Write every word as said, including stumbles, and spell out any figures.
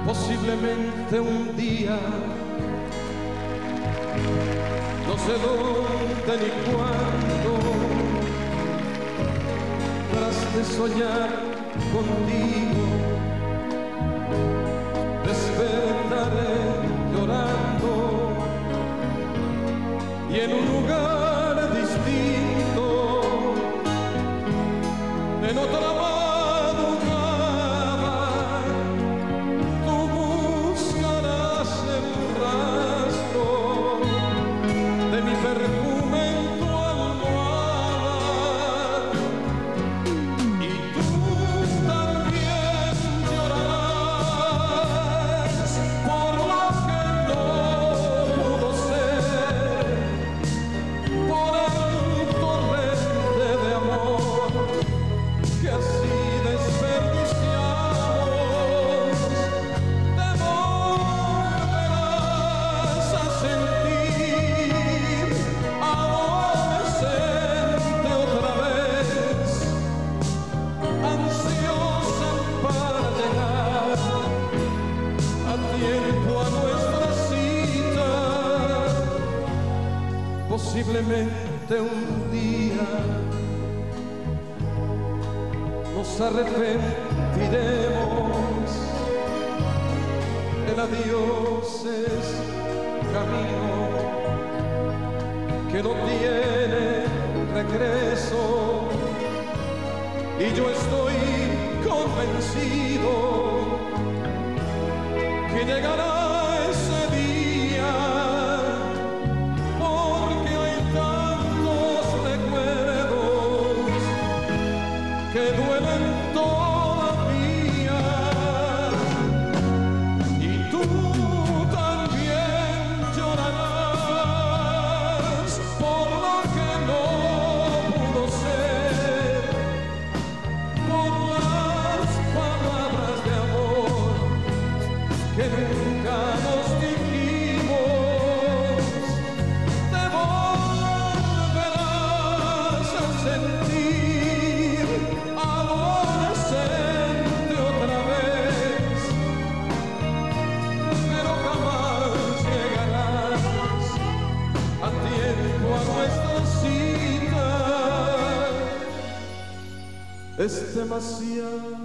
Posiblemente un día, no sé dónde ni cuándo, tras de soñar contigo, despertaré llorando y en un lugar distinto, en otra madrugada, tú buscarás el rastro de mi perfume en tu almohada y tú también llorarás por lo que no pudo ser, por el torrente de amor que así desperdiciamos. Te volverás a sentir adolescente otra vez, ansiosa para llegar a tiempo a nuestra cita. Posiblemente un día nos arrepentiremos. El adiós es camino que no tiene regreso y yo estoy convencido que llegará ese día, porque hay tantos recuerdos que duelen todavía y tú también llorarás por lo que no pudo ser, por las palabras de amor que nunca nos dijimos. Te volverás a sentir adolescente otra vez, pero jamás llegarás a tiempo a nuestra cita. Es demasiado